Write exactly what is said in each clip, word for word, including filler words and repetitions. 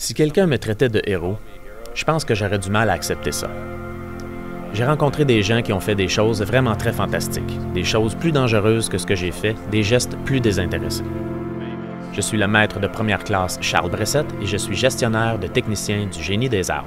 Si quelqu'un me traitait de héros, je pense que j'aurais du mal à accepter ça. J'ai rencontré des gens qui ont fait des choses vraiment très fantastiques, des choses plus dangereuses que ce que j'ai fait, des gestes plus désintéressés. Je suis le maître de première classe Charles Bressette et je suis gestionnaire de technicien du Génie des armes.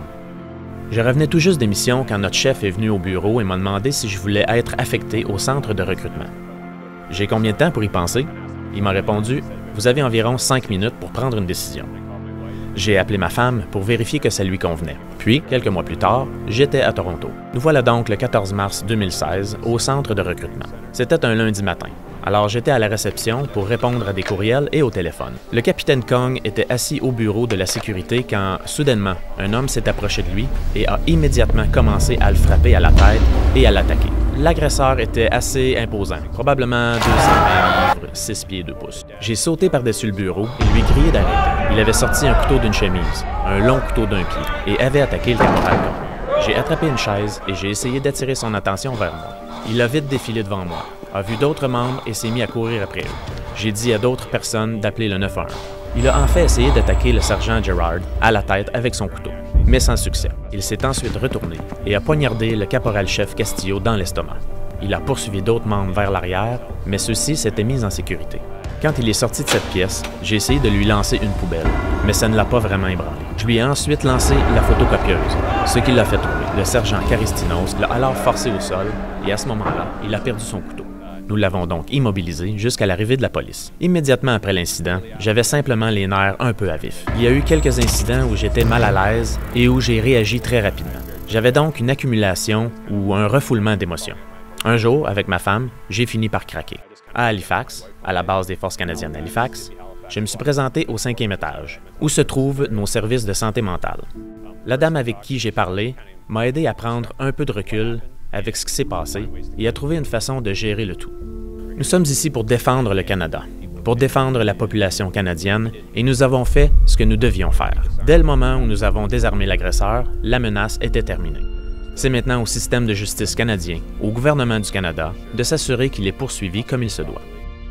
Je revenais tout juste d'émission quand notre chef est venu au bureau et m'a demandé si je voulais être affecté au centre de recrutement. J'ai combien de temps pour y penser? Il m'a répondu « Vous avez environ cinq minutes pour prendre une décision ». J'ai appelé ma femme pour vérifier que ça lui convenait. Puis, quelques mois plus tard, j'étais à Toronto. Nous voilà donc le quatorze mars deux mille seize au centre de recrutement. C'était un lundi matin. Alors j'étais à la réception pour répondre à des courriels et au téléphone. Le capitaine Kong était assis au bureau de la sécurité quand, soudainement, un homme s'est approché de lui et a immédiatement commencé à le frapper à la tête et à l'attaquer. L'agresseur était assez imposant, probablement deux cents livres, six pieds deux pouces. J'ai sauté par-dessus le bureau et lui crié d'arrêter. Il avait sorti un couteau d'une chemise, un long couteau d'un pied, et avait attaqué le caporal Kong. J'ai attrapé une chaise et j'ai essayé d'attirer son attention vers moi. Il a vite défilé devant moi, a vu d'autres membres et s'est mis à courir après eux. J'ai dit à d'autres personnes d'appeler le neuf un un. Il a en fait essayé d'attaquer le sergent Gerard à la tête avec son couteau, mais sans succès. Il s'est ensuite retourné et a poignardé le caporal-chef Castillo dans l'estomac. Il a poursuivi d'autres membres vers l'arrière, mais ceux-ci s'étaient mis en sécurité. Quand il est sorti de cette pièce, j'ai essayé de lui lancer une poubelle, mais ça ne l'a pas vraiment ébranlé. Je lui ai ensuite lancé la photocopieuse, ce qui l'a fait tomber. Le sergent Caristinos l'a alors forcé au sol et à ce moment-là, il a perdu son couteau. Nous l'avons donc immobilisé jusqu'à l'arrivée de la police. Immédiatement après l'incident, j'avais simplement les nerfs un peu à vif. Il y a eu quelques incidents où j'étais mal à l'aise et où j'ai réagi très rapidement. J'avais donc une accumulation ou un refoulement d'émotions. Un jour, avec ma femme, j'ai fini par craquer. À Halifax, à la base des Forces canadiennes d'Halifax, je me suis présenté au cinquième étage, où se trouvent nos services de santé mentale. La dame avec qui j'ai parlé m'a aidé à prendre un peu de recul avec ce qui s'est passé et à trouver une façon de gérer le tout. Nous sommes ici pour défendre le Canada, pour défendre la population canadienne, et nous avons fait ce que nous devions faire. Dès le moment où nous avons désarmé l'agresseur, la menace était terminée. C'est maintenant au système de justice canadien, au gouvernement du Canada, de s'assurer qu'il est poursuivi comme il se doit.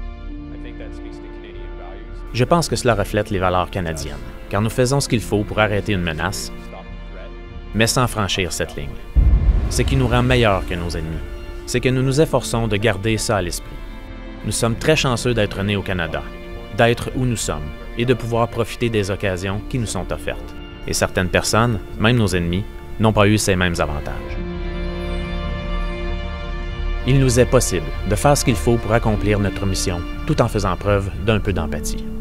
Je pense que cela reflète les valeurs canadiennes, car nous faisons ce qu'il faut pour arrêter une menace, mais sans franchir cette ligne. Ce qui nous rend meilleurs que nos ennemis, c'est que nous nous efforçons de garder ça à l'esprit. Nous sommes très chanceux d'être nés au Canada, d'être où nous sommes et de pouvoir profiter des occasions qui nous sont offertes. Et certaines personnes, même nos ennemis, n'ont pas eu ces mêmes avantages. Il nous est possible de faire ce qu'il faut pour accomplir notre mission, tout en faisant preuve d'un peu d'empathie.